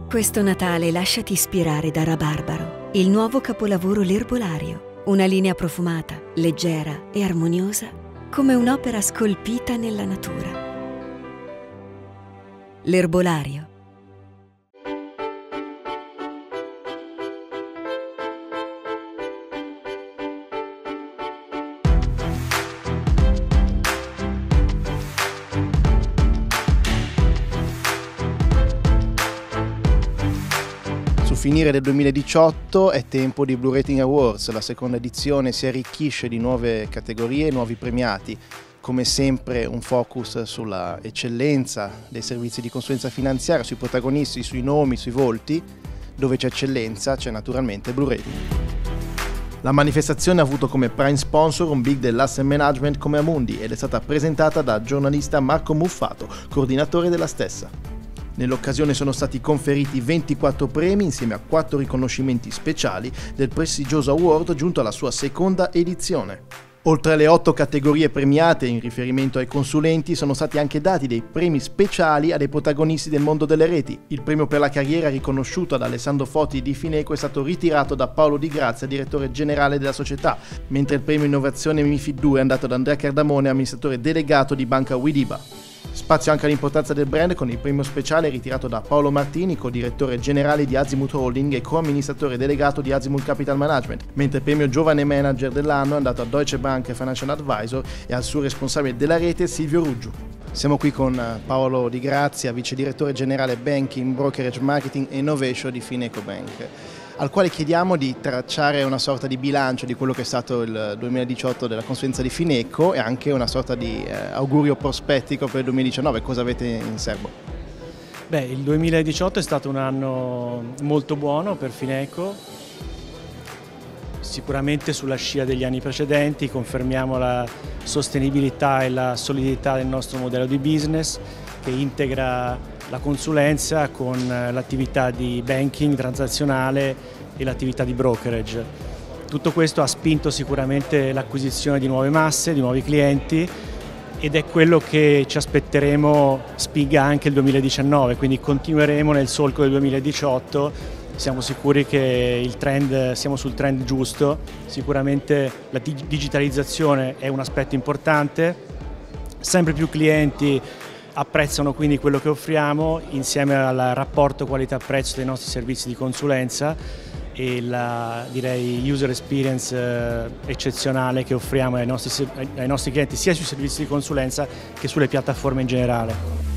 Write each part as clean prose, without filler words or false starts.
Questo Natale lasciati ispirare da Rabarbaro, il nuovo capolavoro L'Erbolario. Una linea profumata, leggera e armoniosa, come un'opera scolpita nella natura. L'Erbolario. Sul finire del 2018 è tempo di Blue Rating Awards, la seconda edizione si arricchisce di nuove categorie e nuovi premiati. Come sempre un focus sulla eccellenza dei servizi di consulenza finanziaria, sui protagonisti, sui nomi, sui volti. Dove c'è eccellenza c'è naturalmente Blue Rating. La manifestazione ha avuto come prime sponsor un big dell'asset management come Amundi ed è stata presentata dal giornalista Marco Muffato, coordinatore della stessa. Nell'occasione sono stati conferiti 24 premi insieme a 4 riconoscimenti speciali del prestigioso award giunto alla sua seconda edizione. Oltre alle 8 categorie premiate in riferimento ai consulenti sono stati anche dati dei premi speciali a dei protagonisti del mondo delle reti. Il premio per la carriera riconosciuto ad Alessandro Foti di Fineco è stato ritirato da Paolo Di Grazia, direttore generale della società, mentre il premio innovazione MiFID 2 è andato ad Andrea Cardamone, amministratore delegato di Banca Widiba. Spazio anche all'importanza del brand con il premio speciale ritirato da Paolo Martini, co-direttore generale di Azimut Holding e co-amministratore delegato di Azimut Capital Management, mentre il premio Giovane Manager dell'anno è andato a Deutsche Bank Financial Advisor e al suo responsabile della rete Silvio Ruggiu. Siamo qui con Paolo Di Grazia, vice direttore generale Banking, Brokerage Marketing e Innovation di Fineco Bank, al quale chiediamo di tracciare una sorta di bilancio di quello che è stato il 2018 della consulenza di Fineco e anche una sorta di augurio prospettico per il 2019. Cosa avete in serbo? Beh, il 2018 è stato un anno molto buono per Fineco, sicuramente sulla scia degli anni precedenti confermiamo la sostenibilità e la solidità del nostro modello di business che integra la consulenza con l'attività di banking transazionale e l'attività di brokerage. Tutto questo ha spinto sicuramente l'acquisizione di nuove masse, di nuovi clienti ed è quello che ci aspetteremo spinga anche il 2019, quindi continueremo nel solco del 2018, siamo sicuri che siamo sul trend giusto, sicuramente la digitalizzazione è un aspetto importante, sempre più clienti apprezzano quindi quello che offriamo insieme al rapporto qualità-prezzo dei nostri servizi di consulenza e la user experience eccezionale che offriamo ai nostri clienti sia sui servizi di consulenza che sulle piattaforme in generale.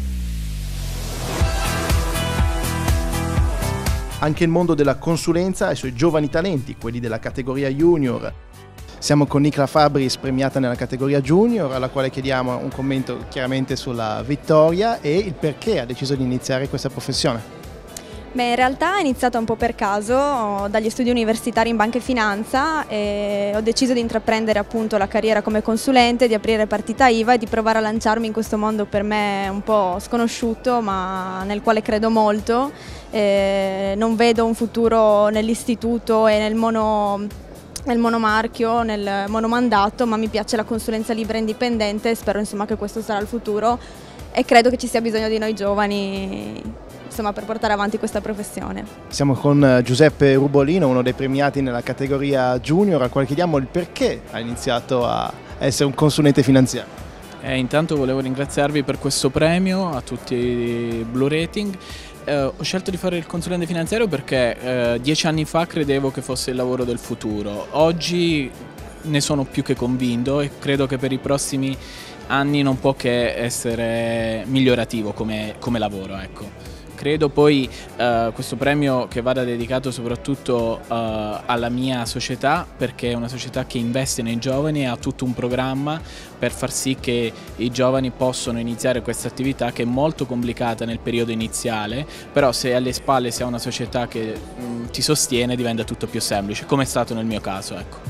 Anche il mondo della consulenza ha i suoi giovani talenti, quelli della categoria junior. Siamo con Nicla Fabris, premiata nella categoria Junior, alla quale chiediamo un commento chiaramente sulla vittoria e il perché ha deciso di iniziare questa professione. Beh, in realtà è iniziata un po' per caso, dagli studi universitari in banca e finanza e ho deciso di intraprendere appunto la carriera come consulente, di aprire partita IVA e di provare a lanciarmi in questo mondo per me un po' sconosciuto ma nel quale credo molto. Non vedo un futuro nell'istituto e nel monomarchio, nel monomandato, ma mi piace la consulenza libera e indipendente e spero insomma che questo sarà il futuro e credo che ci sia bisogno di noi giovani insomma, per portare avanti questa professione. Siamo con Giuseppe Rubolino, uno dei premiati nella categoria Junior, al quale chiediamo il perché ha iniziato a essere un consulente finanziario. Intanto volevo ringraziarvi per questo premio, a tutti i Blue Rating. Ho scelto di fare il consulente finanziario perché 10 anni fa credevo che fosse il lavoro del futuro. Oggi ne sono più che convinto e credo che per i prossimi anni non può che essere migliorativo come lavoro, ecco. Credo poi questo premio che vada dedicato soprattutto alla mia società, perché è una società che investe nei giovani e ha tutto un programma per far sì che i giovani possano iniziare questa attività che è molto complicata nel periodo iniziale, però se alle spalle si ha una società che ti sostiene diventa tutto più semplice, come è stato nel mio caso, ecco.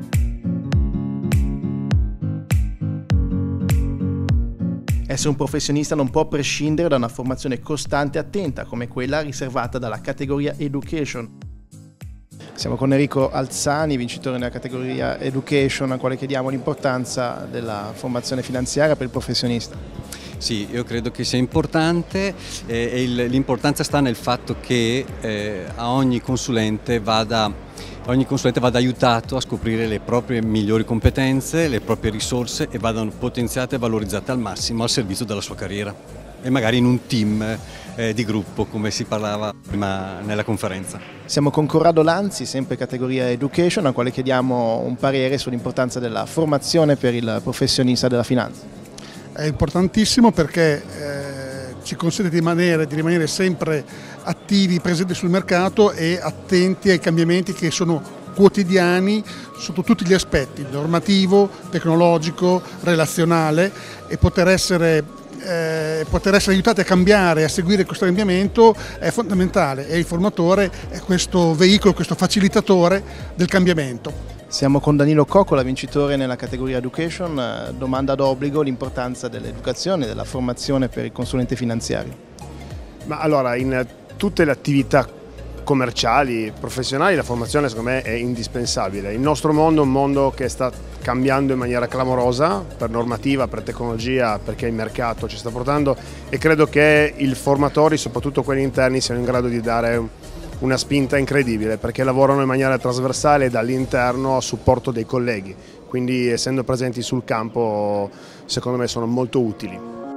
Essere un professionista non può prescindere da una formazione costante e attenta, come quella riservata dalla categoria Education. Siamo con Enrico Alzani, vincitore nella categoria Education, al quale chiediamo l'importanza della formazione finanziaria per il professionista. Sì, io credo che sia importante e l'importanza sta nel fatto che a ogni consulente vada aiutato a scoprire le proprie migliori competenze, le proprie risorse e vadano potenziate e valorizzate al massimo al servizio della sua carriera e magari in un team di gruppo come si parlava prima nella conferenza. Siamo con Corrado Lanzi, sempre categoria Education, al quale chiediamo un parere sull'importanza della formazione per il professionista della finanza. È importantissimo perché ci consente di rimanere sempre attivi, presenti sul mercato e attenti ai cambiamenti che sono quotidiani sotto tutti gli aspetti, normativo, tecnologico, relazionale, e poter essere aiutati a cambiare, a seguire questo cambiamento è fondamentale, e il formatore è questo veicolo, questo facilitatore del cambiamento. Siamo con Danilo Coccola, vincitore nella categoria Education. Domanda d'obbligo: l'importanza dell'educazione e della formazione per il consulente finanziario. Ma allora, in tutte le attività commerciali, professionali, la formazione secondo me è indispensabile. Il nostro mondo è un mondo che sta cambiando in maniera clamorosa per normativa, per tecnologia, perché il mercato ci sta portando, e credo che i formatori, soprattutto quelli interni, siano in grado di dare una spinta incredibile, perché lavorano in maniera trasversale dall'interno a supporto dei colleghi, quindi essendo presenti sul campo secondo me sono molto utili.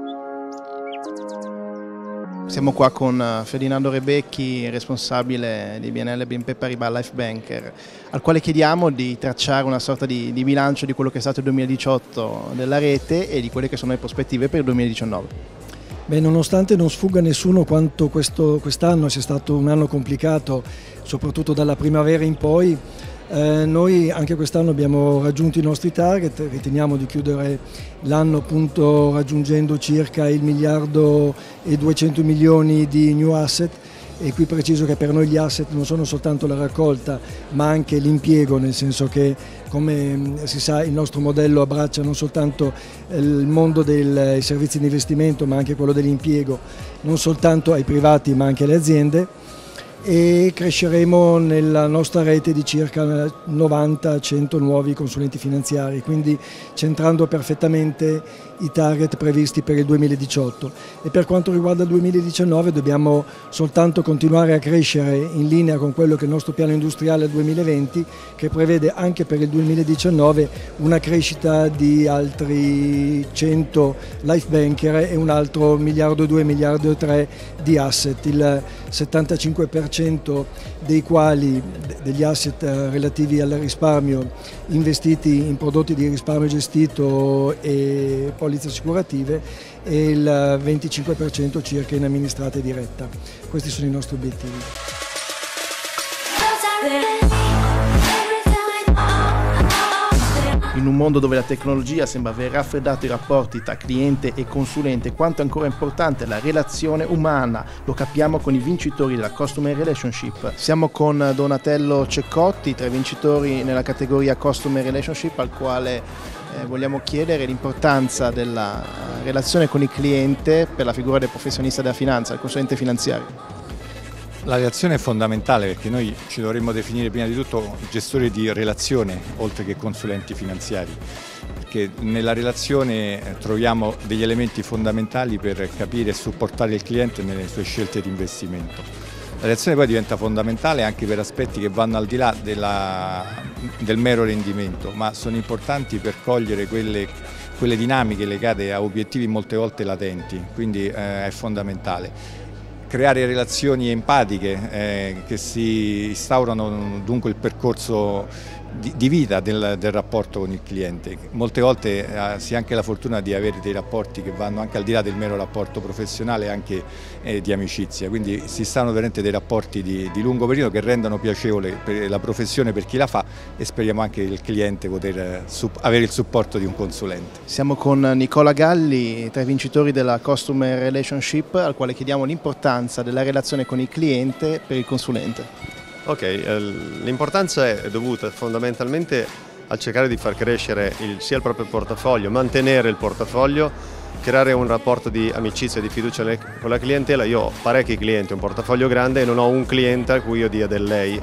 Siamo qua con Ferdinando Rebecchi, responsabile di BNL BNP Paribas Life Banker, al quale chiediamo di tracciare una sorta di bilancio di quello che è stato il 2018 della rete e di quelle che sono le prospettive per il 2019. Beh, nonostante non sfugga a nessuno quanto quest'anno sia stato un anno complicato, soprattutto dalla primavera in poi, noi anche quest'anno abbiamo raggiunto i nostri target. Riteniamo di chiudere l'anno appunto raggiungendo circa il 1.200 milioni di new asset, e qui preciso che per noi gli asset non sono soltanto la raccolta ma anche l'impiego, nel senso che, come si sa, il nostro modello abbraccia non soltanto il mondo dei servizi di investimento ma anche quello dell'impiego, non soltanto ai privati ma anche alle aziende, e cresceremo nella nostra rete di circa 90-100 nuovi consulenti finanziari, quindi centrando perfettamente i target previsti per il 2018. E per quanto riguarda il 2019 dobbiamo soltanto continuare a crescere in linea con quello che è il nostro piano industriale 2020, che prevede anche per il 2019 una crescita di altri 100 life banker e un altro 1,2 miliardi, 1,3 miliardi di asset, il 75% dei quali degli asset relativi al risparmio investiti in prodotti di risparmio gestito e polizze assicurative, e il 25% circa in amministrata diretta. Questi sono i nostri obiettivi. In un mondo dove la tecnologia sembra aver raffreddato i rapporti tra cliente e consulente, quanto è ancora importante la relazione umana, lo capiamo con i vincitori della Customer Relationship. Siamo con Donatello Ceccotti, tra i vincitori nella categoria Customer Relationship, al quale vogliamo chiedere l'importanza della relazione con il cliente per la figura del professionista della finanza, il consulente finanziario. La relazione è fondamentale, perché noi ci dovremmo definire prima di tutto gestori di relazione oltre che consulenti finanziari, perché nella relazione troviamo degli elementi fondamentali per capire e supportare il cliente nelle sue scelte di investimento. La relazione poi diventa fondamentale anche per aspetti che vanno al di là del mero rendimento, ma sono importanti per cogliere quelle dinamiche legate a obiettivi molte volte latenti, quindi è fondamentale. Creare relazioni empatiche che si instaurano dunque il percorso di vita del rapporto con il cliente. Molte volte si ha anche la fortuna di avere dei rapporti che vanno anche al di là del mero rapporto professionale e anche di amicizia, quindi si instaurano veramente dei rapporti di lungo periodo che rendano piacevole la professione per chi la fa, e speriamo anche il cliente poter avere il supporto di un consulente. Siamo con Nicola Galli, tra i vincitori della Customer Relationship, al quale chiediamo l'importanza della relazione con il cliente per il consulente. Ok, l'importanza è dovuta fondamentalmente al cercare di far crescere sia il proprio portafoglio, mantenere il portafoglio, creare un rapporto di amicizia e di fiducia con la clientela. Io ho parecchi clienti, un portafoglio grande, e non ho un cliente a cui io dia del lei.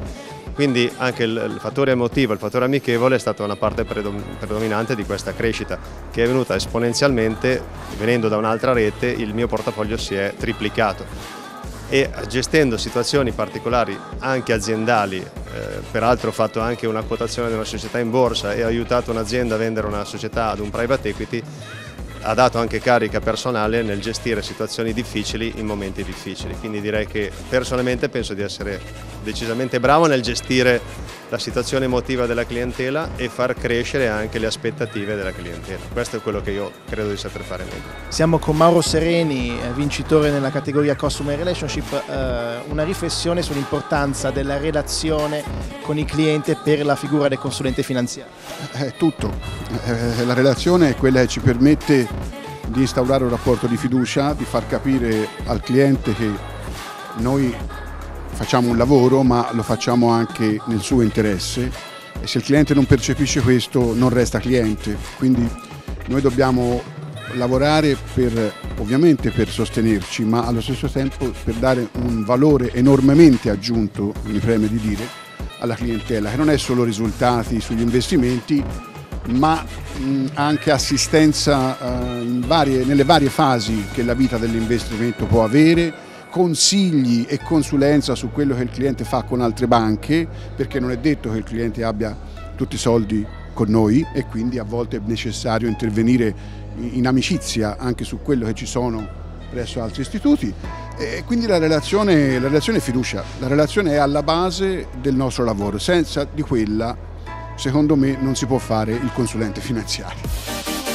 Quindi anche il fattore emotivo, il fattore amichevole è stata una parte predominante di questa crescita, che è venuta esponenzialmente. Venendo da un'altra rete, il mio portafoglio si è triplicato, e gestendo situazioni particolari anche aziendali, peraltro ho fatto anche una quotazione di una società in borsa e ho aiutato un'azienda a vendere una società ad un private equity, ha dato anche carica personale nel gestire situazioni difficili in momenti difficili. Quindi direi che personalmente penso di essere decisamente bravo nel gestire la situazione emotiva della clientela e far crescere anche le aspettative della clientela. Questo è quello che io credo di saper fare meglio. Siamo con Mauro Sereni, vincitore nella categoria Customer Relationship. Una riflessione sull'importanza della relazione con il cliente per la figura del consulente finanziario. Tutto. La relazione è quella che ci permette di instaurare un rapporto di fiducia, di far capire al cliente che noi facciamo un lavoro, ma lo facciamo anche nel suo interesse, e se il cliente non percepisce questo non resta cliente. Quindi noi dobbiamo lavorare ovviamente per sostenerci, ma allo stesso tempo per dare un valore enormemente aggiunto, mi preme di dire, alla clientela, che non è solo risultati sugli investimenti, ma anche assistenza nelle varie fasi che la vita dell'investimento può avere, consigli e consulenza su quello che il cliente fa con altre banche, perché non è detto che il cliente abbia tutti i soldi con noi, e quindi a volte è necessario intervenire in amicizia anche su quello che ci sono presso altri istituti. E quindi la relazione è fiducia, la relazione è alla base del nostro lavoro. Senza di quella, secondo me, non si può fare il consulente finanziario.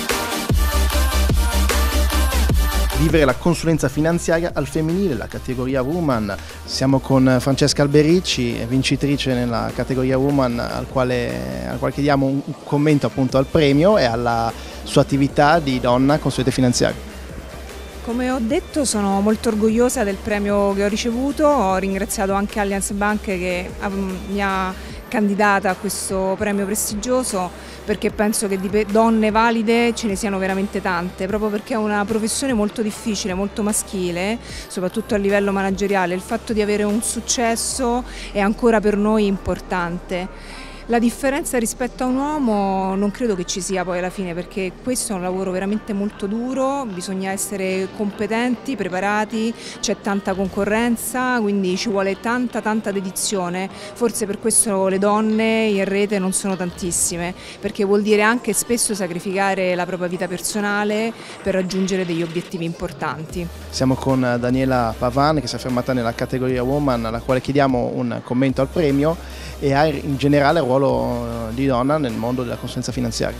Vivere la consulenza finanziaria al femminile, la categoria Woman. Siamo con Francesca Albericci, vincitrice nella categoria Woman, al quale chiediamo un commento appunto al premio e alla sua attività di donna consulente finanziaria. Come ho detto, sono molto orgogliosa del premio che ho ricevuto. Ho ringraziato anche Allianz Bank che mi ha candidata a questo premio prestigioso, perché penso che di donne valide ce ne siano veramente tante, proprio perché è una professione molto difficile, molto maschile, soprattutto a livello manageriale. Il fatto di avere un successo è ancora per noi importante. La differenza rispetto a un uomo non credo che ci sia poi alla fine, perché questo è un lavoro veramente molto duro, bisogna essere competenti, preparati, c'è tanta concorrenza, quindi ci vuole tanta dedizione. Forse per questo le donne in rete non sono tantissime, perché vuol dire anche spesso sacrificare la propria vita personale per raggiungere degli obiettivi importanti. Siamo con Daniela Pavan, che si è fermata nella categoria Woman, alla quale chiediamo un commento al premio e ha in generale il ruolo di donna nel mondo della consulenza finanziaria.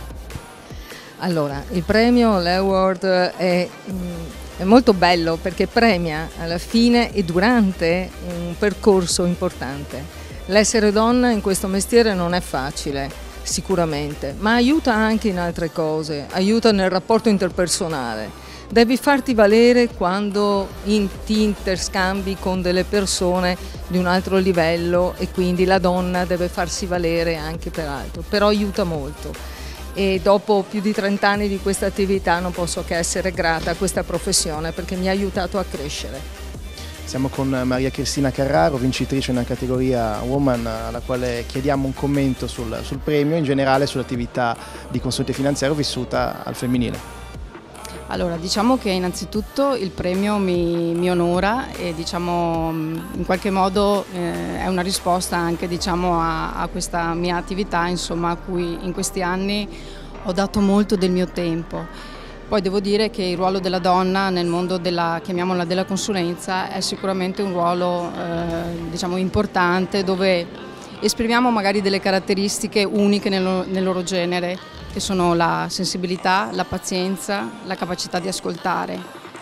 Allora, il premio, l'award è molto bello perché premia alla fine e durante un percorso importante. L'essere donna in questo mestiere non è facile, sicuramente, ma aiuta anche in altre cose, aiuta nel rapporto interpersonale. Devi farti valere quando ti interscambi con delle persone di un altro livello, e quindi la donna deve farsi valere anche per altro, però aiuta molto. E dopo più di 30 anni di questa attività non posso che essere grata a questa professione perché mi ha aiutato a crescere. Siamo con Maria Cristina Carraro, vincitrice nella categoria Woman, alla quale chiediamo un commento sul premio, in generale sull'attività di consulente finanziario vissuta al femminile. Allora, diciamo che innanzitutto il premio mi onora e diciamo in qualche modo è una risposta anche diciamo a questa mia attività, insomma, a cui in questi anni ho dato molto del mio tempo. Poi devo dire che il ruolo della donna nel mondo della consulenza è sicuramente un ruolo diciamo importante, dove esprimiamo magari delle caratteristiche uniche nel loro genere, che sono la sensibilità, la pazienza, la capacità di ascoltare,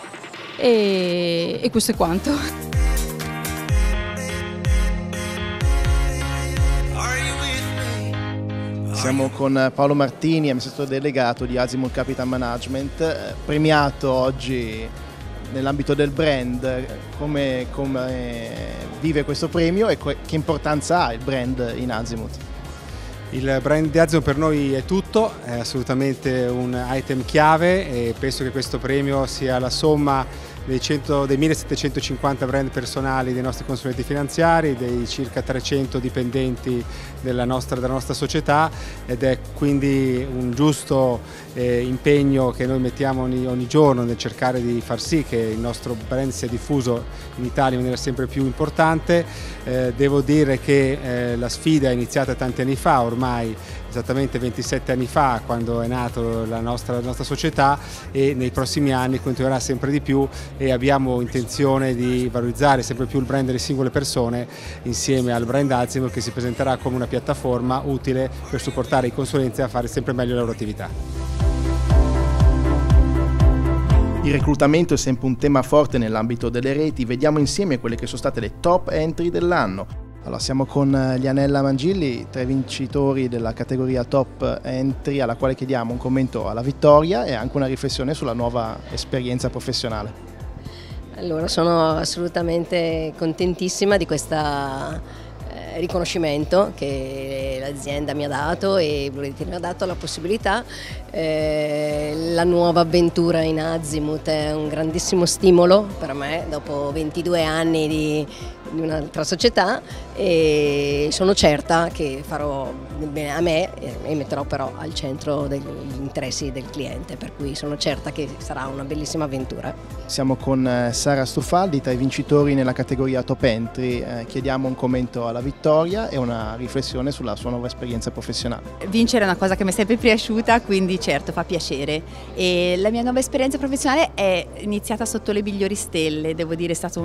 e questo è quanto. Siamo con Paolo Martini, amministratore delegato di Azimut Capital Management, premiato oggi nell'ambito del brand. Come vive questo premio e che importanza ha il brand in Azimut? Il brand di Azimut per noi è tutto, è assolutamente un item chiave, e penso che questo premio sia la somma dei 1750 brand personali dei nostri consulenti finanziari, dei circa 300 dipendenti della nostra società, ed è quindi un giusto impegno che noi mettiamo ogni giorno nel cercare di far sì che il nostro brand sia diffuso in Italia in maniera sempre più importante. Devo dire che la sfida è iniziata tanti anni fa, ormai esattamente 27 anni fa, quando è nata la nostra società, e nei prossimi anni continuerà sempre di più, e abbiamo intenzione di valorizzare sempre più il brand delle singole persone insieme al brand Azimut, che si presenterà come una piattaforma utile per supportare i consulenti a fare sempre meglio la loro attività. Il reclutamento è sempre un tema forte nell'ambito delle reti. Vediamo insieme quelle che sono state le top entry dell'anno. Allora, siamo con Lianella Mangilli, 3 vincitori della categoria top entry, alla quale chiediamo un commento alla vittoria e anche una riflessione sulla nuova esperienza professionale. Allora, sono assolutamente contentissima di questo riconoscimento che l'azienda mi ha dato e Blue Rating mi ha dato la possibilità. La nuova avventura in Azimut è un grandissimo stimolo per me dopo 22 anni di un'altra società, e sono certa che farò bene a me e metterò però al centro degli interessi del cliente, per cui sono certa che sarà una bellissima avventura. Siamo con Sara Strufaldi, tra i vincitori nella categoria top entry. Chiediamo un commento alla vittoria e una riflessione sulla sua nuova esperienza professionale. Vincere è una cosa che mi è sempre piaciuta, quindi certo fa piacere, e la mia nuova esperienza professionale è iniziata sotto le migliori stelle. Devo dire, è stato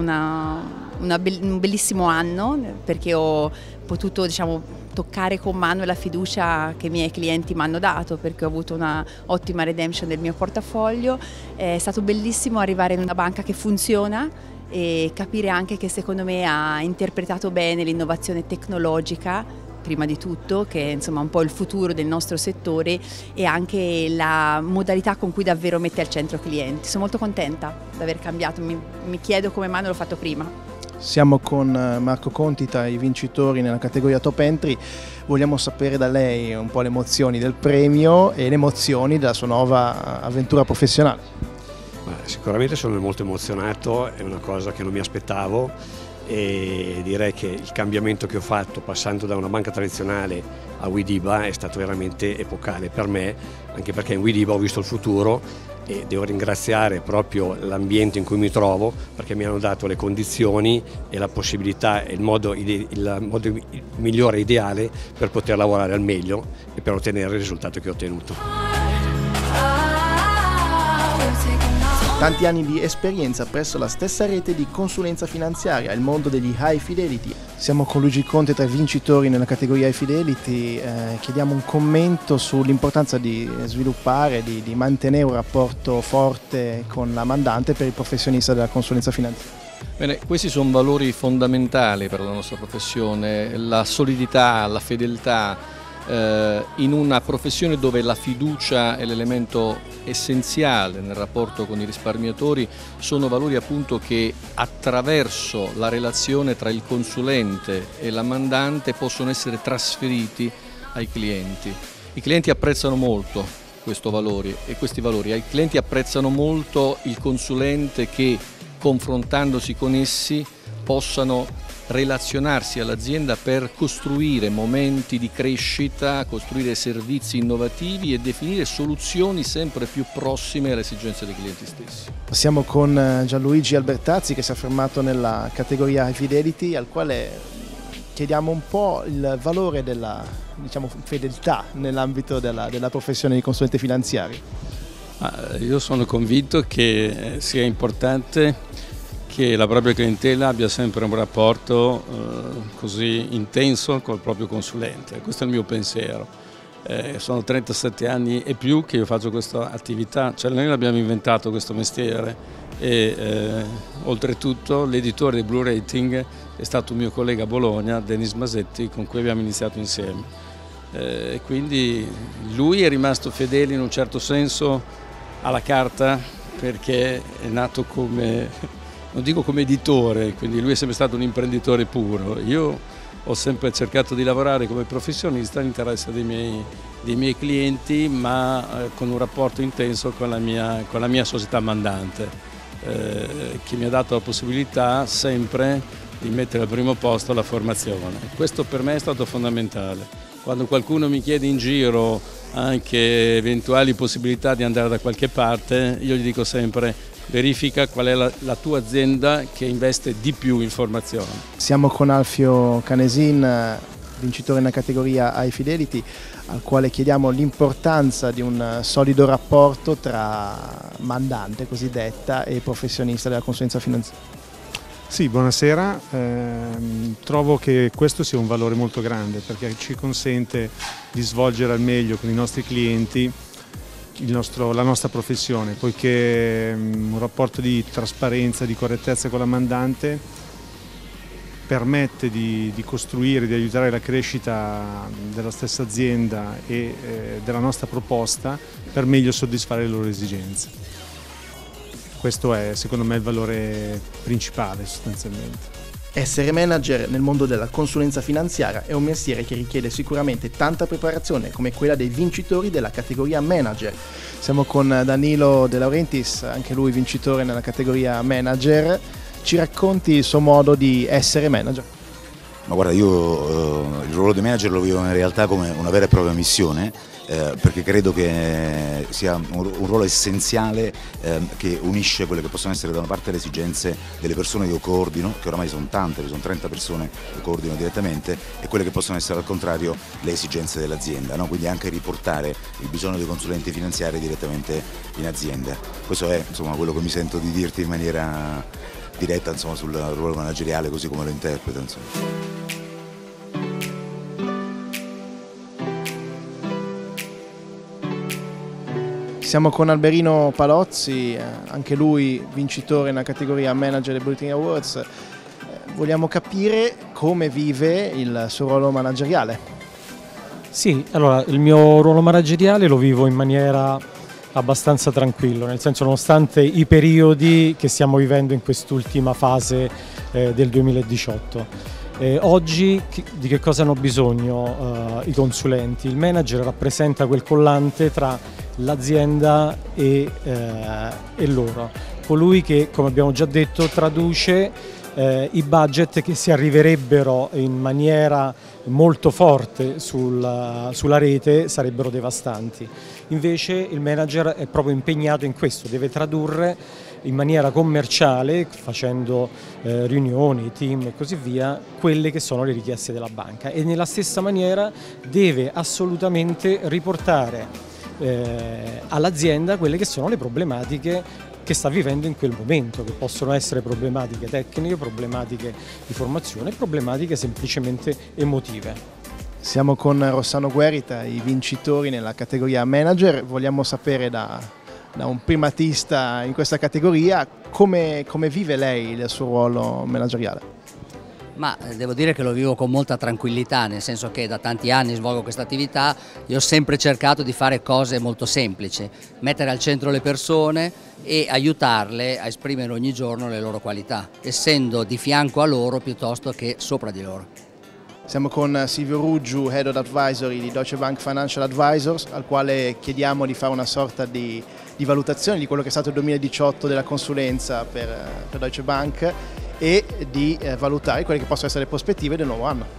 un bellissimo anno, perché ho potuto, diciamo, toccare con mano la fiducia che i miei clienti mi hanno dato, perché ho avuto una ottima redemption del mio portafoglio. È stato bellissimo arrivare in una banca che funziona e capire anche che secondo me ha interpretato bene l'innovazione tecnologica, prima di tutto, che è insomma un po' il futuro del nostro settore, e anche la modalità con cui davvero mette al centro i clienti. Sono molto contenta di aver cambiato, mi chiedo come mai non l'ho fatto prima. Siamo con Marco Conti, tra i vincitori nella categoria top entry. Vogliamo sapere da lei un po' le emozioni del premio e le emozioni della sua nuova avventura professionale. Sicuramente sono molto emozionato, è una cosa che non mi aspettavo, e direi che il cambiamento che ho fatto passando da una banca tradizionale a Widiba è stato veramente epocale per me, anche perché in Widiba ho visto il futuro e devo ringraziare proprio l'ambiente in cui mi trovo, perché mi hanno dato le condizioni e la possibilità e il modo migliore e ideale per poter lavorare al meglio e per ottenere il risultato che ho ottenuto. Tanti anni di esperienza presso la stessa rete di consulenza finanziaria, il mondo degli High Fidelity. Siamo con Luigi Conte, tra i vincitori nella categoria High Fidelity. Chiediamo un commento sull'importanza di sviluppare, di mantenere un rapporto forte con la mandante per il professionista della consulenza finanziaria. Bene, questi sono valori fondamentali per la nostra professione, la solidità, la fedeltà. In una professione dove la fiducia è l'elemento essenziale nel rapporto con i risparmiatori, sono valori appunto che attraverso la relazione tra il consulente e la mandante possono essere trasferiti ai clienti. I clienti apprezzano molto questi valori, i clienti apprezzano molto il consulente che, confrontandosi con essi, possano relazionarsi all'azienda per costruire momenti di crescita, costruire servizi innovativi e definire soluzioni sempre più prossime alle esigenze dei clienti stessi. Passiamo con Gianluigi Albertazzi, che si è affermato nella categoria High Fidelity, al quale chiediamo un po' il valore della, diciamo, fedeltà nell'ambito della professione di consulente finanziario. Io sono convinto che sia importante che la propria clientela abbia sempre un rapporto così intenso col proprio consulente. Questo è il mio pensiero. Sono 37 anni e più che io faccio questa attività, cioè noi l'abbiamo inventato questo mestiere, e oltretutto l'editore di Blue Rating è stato un mio collega a Bologna, Denis Masetti, con cui abbiamo iniziato insieme. Quindi lui è rimasto fedele in un certo senso alla carta, perché è nato come, non dico come editore, quindi lui è sempre stato un imprenditore puro. Io ho sempre cercato di lavorare come professionista all'interesse dei miei clienti, ma con un rapporto intenso con la mia società mandante. che mi ha dato la possibilità sempre di mettere al primo posto la formazione. Questo per me è stato fondamentale. Quando qualcuno mi chiede in giro anche eventuali possibilità di andare da qualche parte, io gli dico sempre: verifica qual è la tua azienda che investe di più in formazione. Siamo con Alfio Canesin, vincitore nella categoria High Fidelity, al quale chiediamo l'importanza di un solido rapporto tra mandante cosiddetta e professionista della consulenza finanziaria. Sì, buonasera. Trovo che questo sia un valore molto grande perché ci consente di svolgere al meglio con i nostri clienti la nostra professione, poiché un rapporto di trasparenza, di correttezza con la mandante permette di costruire, di aiutare la crescita della stessa azienda e della nostra proposta per meglio soddisfare le loro esigenze. Questo è secondo me il valore principale sostanzialmente. Essere manager nel mondo della consulenza finanziaria è un mestiere che richiede sicuramente tanta preparazione come quella dei vincitori della categoria manager. Siamo con Danilo De Laurentiis, anche lui vincitore nella categoria manager. Ci racconti il suo modo di essere manager? Ma guarda, io il ruolo di manager lo vivo in realtà come una vera e propria missione, perché credo che sia un ruolo essenziale che unisce quelle che possono essere da una parte le esigenze delle persone che io coordino, che oramai sono tante, sono 30 persone che coordino direttamente, e quelle che possono essere al contrario le esigenze dell'azienda, no? Quindi anche riportare il bisogno dei consulenti finanziari direttamente in azienda. Questo è insomma quello che mi sento di dirti in maniera diretta, insomma, sul ruolo manageriale, così come lo interpreto, insomma. Siamo con Alberino Palozzi, anche lui vincitore nella categoria Manager dei Bulletin Awards. Vogliamo capire come vive il suo ruolo manageriale. Sì, allora il mio ruolo manageriale lo vivo in maniera abbastanza tranquillo, nel senso, nonostante i periodi che stiamo vivendo in quest'ultima fase del 2018. Oggi di che cosa hanno bisogno i consulenti? Il manager rappresenta quel collante tra l'azienda e loro, colui che, come abbiamo già detto, traduce i budget che si arriverebbero in maniera molto forte sulla rete sarebbero devastanti. Invece il manager è proprio impegnato in questo, deve tradurre in maniera commerciale, facendo riunioni, team e così via, quelle che sono le richieste della banca, e nella stessa maniera deve assolutamente riportare all'azienda quelle che sono le problematiche che sta vivendo in quel momento, che possono essere problematiche tecniche, problematiche di formazione, problematiche semplicemente emotive. Siamo con Rossano Guerita, i vincitori nella categoria manager. Vogliamo sapere da un primatista in questa categoria come vive lei il suo ruolo manageriale. Ma devo dire che lo vivo con molta tranquillità, nel senso che da tanti anni svolgo questa attività. Io ho sempre cercato di fare cose molto semplici, mettere al centro le persone e aiutarle a esprimere ogni giorno le loro qualità, essendo di fianco a loro piuttosto che sopra di loro. Siamo con Silvio Ruggiu, Head of Advisory di Deutsche Bank Financial Advisors, al quale chiediamo di fare una sorta di valutazione di quello che è stato il 2018 della consulenza per Deutsche Bank e di valutare quelle che possono essere le prospettive del nuovo anno.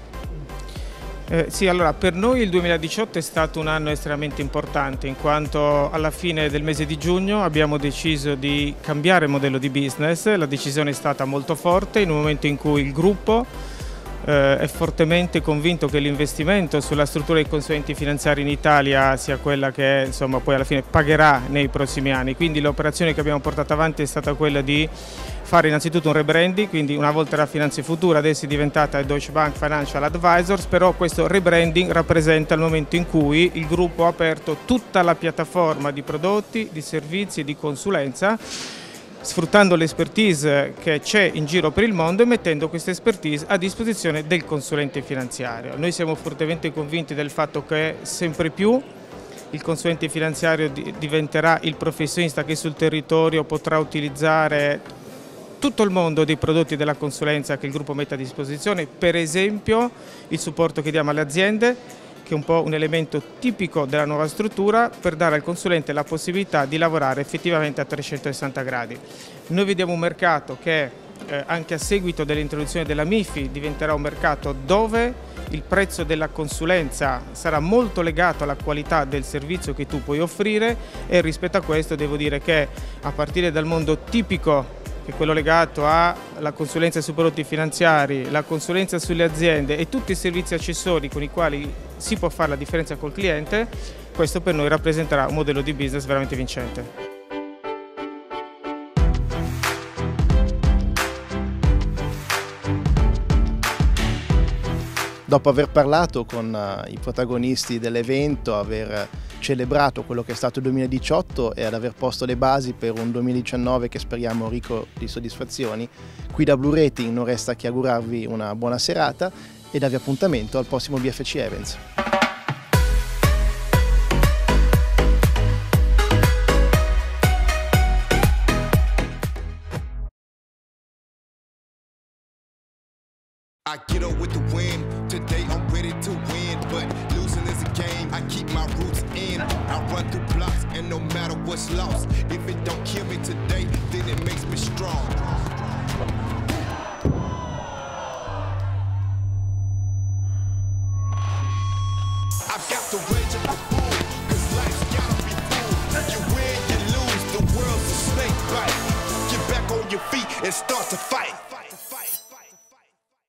Sì, allora per noi il 2018 è stato un anno estremamente importante, in quanto alla fine del mese di giugno abbiamo deciso di cambiare modello di business. La decisione è stata molto forte in un momento in cui il gruppo è fortemente convinto che l'investimento sulla struttura dei consulenti finanziari in Italia sia quella che insomma poi alla fine pagherà nei prossimi anni. Quindi l'operazione che abbiamo portato avanti è stata quella di fare innanzitutto un rebranding, quindi una volta era Finanze Future, adesso è diventata Deutsche Bank Financial Advisors, però questo rebranding rappresenta il momento in cui il gruppo ha aperto tutta la piattaforma di prodotti, di servizi e di consulenza, sfruttando l'expertise che c'è in giro per il mondo e mettendo questa expertise a disposizione del consulente finanziario. Noi siamo fortemente convinti del fatto che sempre più il consulente finanziario diventerà il professionista che sul territorio potrà utilizzare tutto il mondo dei prodotti della consulenza che il gruppo mette a disposizione, per esempio il supporto che diamo alle aziende, che è un po' un elemento tipico della nuova struttura per dare al consulente la possibilità di lavorare effettivamente a 360 gradi. Noi vediamo un mercato che anche a seguito dell'introduzione della MIFI diventerà un mercato dove il prezzo della consulenza sarà molto legato alla qualità del servizio che tu puoi offrire, e rispetto a questo devo dire che a partire dal mondo tipico, che è quello legato alla consulenza sui prodotti finanziari, la consulenza sulle aziende e tutti i servizi accessori con i quali si può fare la differenza col cliente, questo per noi rappresenterà un modello di business veramente vincente. Dopo aver parlato con i protagonisti dell'evento, aver celebrato quello che è stato il 2018 e ad aver posto le basi per un 2019 che speriamo ricco di soddisfazioni, qui da Blue Rating non resta che augurarvi una buona serata e darvi appuntamento al prossimo BFC Events. I get up with the wind, today I'm ready to win, but losing is a game, I keep my roots in, I run through blocks and no matter what's lost, if it don't kill me today, then it makes me strong. I've got the rage of the fool, cause life's gotta be full, you win, you lose, the world's a snake bite, get back on your feet and start to fight.